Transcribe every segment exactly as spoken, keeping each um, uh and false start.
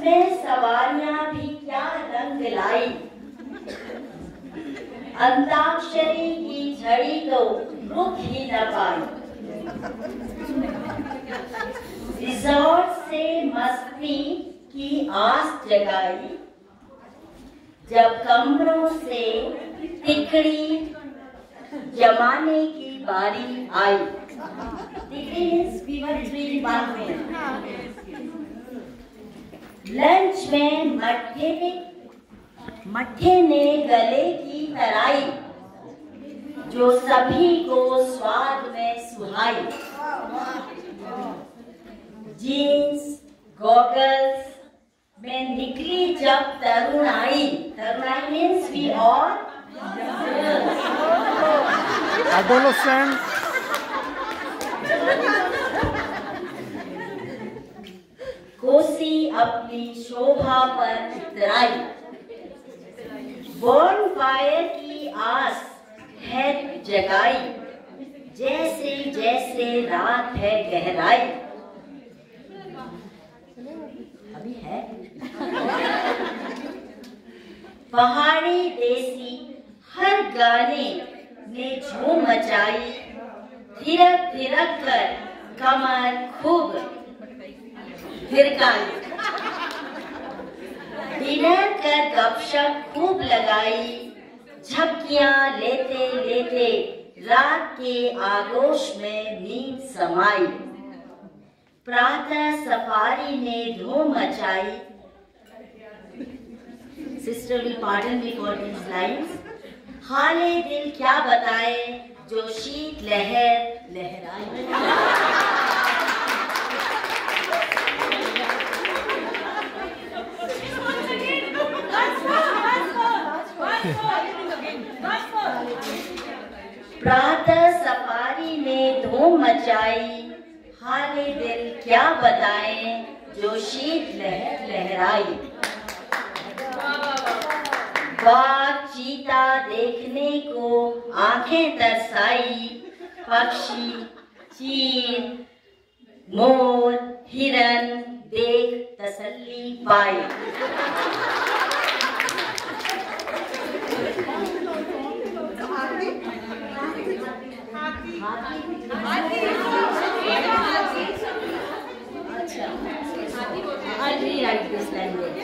उसमें सवारियां भी क्या रंग लाई, अंताक्षरी की झड़ी तो रुक ही न पाई। रिजॉर्ट से मस्ती की आस जगाई, जब कमरों से तिकड़ी जमाने की बारी आई। तिकड़ी means we were three one में। लंच में मट्ठे मट्ठे ने गले की तराई, जो सभी को स्वाद में सुहाई। जीन्स गॉगल्स में निकली जब तरुणाई, तरुणाई मीन्स वी ऑल adolescent, कोसी अपनी शोभा पर उतराई। बॉर्न फायर की आस है जगाई, जैसे जैसे रात है गहराई। अभी है पहाड़ी देसी हर गाने ने झूम मचाई, थिरक थिरक कर कमर खूब थिरकाई। डिनर कर गपशप खूब लगाई, झपकियां लेते लेते रात के आगोश में नींद समाई। प्रातः सफारी ने धूम मचाई। Sister will pardon me for these lines. हाले दिल क्या बताए, जो शीत लहर लहराई। प्रातः सफारी ने धूम मचाई, हाले दिल क्या बताएं, जो शीत लहर लहराई। बाघ चीता देखने को आंखें तरसाई, पक्षी चील मोर हिरन देख तसल्ली पाई। अच्छा, I'll rewrite this language.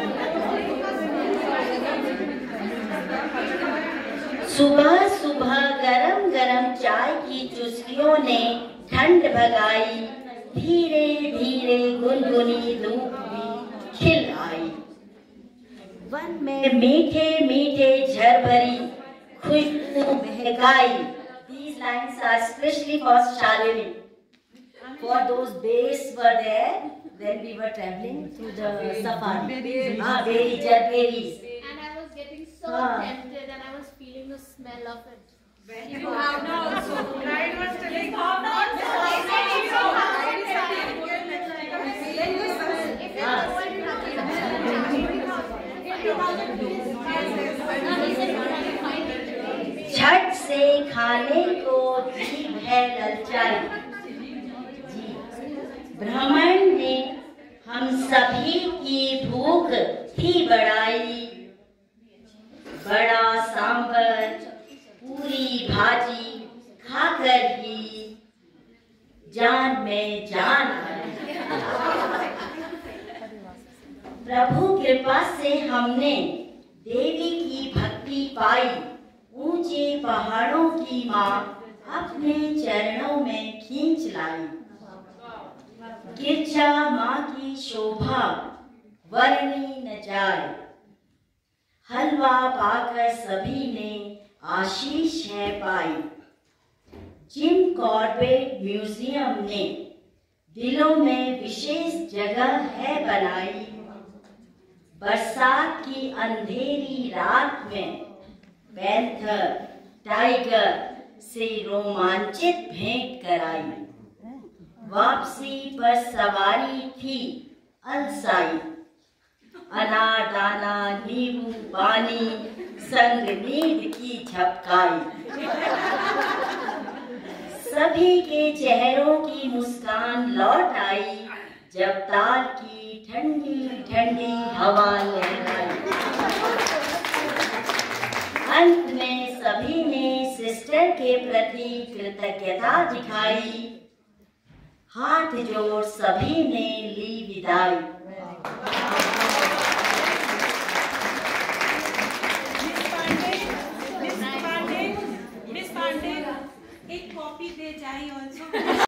सुबह सुबह गरम गरम चाय की चुस्कियों ने ठंड भगाई, धीरे धीरे गुनगुनी धूप भी खिल आई। वन में मीठे मीठे झरभरी खुशबू महकाई। These lines are especially for Shalini. For those bears were there when we were traveling through the safari. Ah, berries, berries. And I was getting so Ah. tempted, and I was feeling the smell of it. You have now also. Bride was telling you have now also. झट से खाने को जीभ है ललचाई। जी, ब्राह्मण ने हम सभी की भूख थी बढ़ाई। बड़ा सांभर पूरी भाजी खाकर ही जान में जान आई। प्रभु कृपा से हमने देवी की भक्ति पाई। ऊंचे पहाड़ों की माँ अपने चरणों में खींच लाई। गिरजा माँ की शोभा वर्णी न जाए। हलवा पाकर सभी ने आशीष है पाई। जिम कॉर्बेट म्यूजियम ने दिलों में विशेष जगह है बनाई। बरसात की अंधेरी रात में पैंथर टाइगर से रोमांचित भेंट कराई। वापसी पर सवारी थी अलसाई। अनारदाना नींबू पानी संग नींद की झपकाई। सभी के चेहरों की मुस्कान लौट आई, जब ताल की ठंडी ठंडी हवा लहराई। अंत में सभी ने सिस्टर के प्रति कृतज्ञता दिखाई। हाथ जोड़ सभी ने ली विदाई।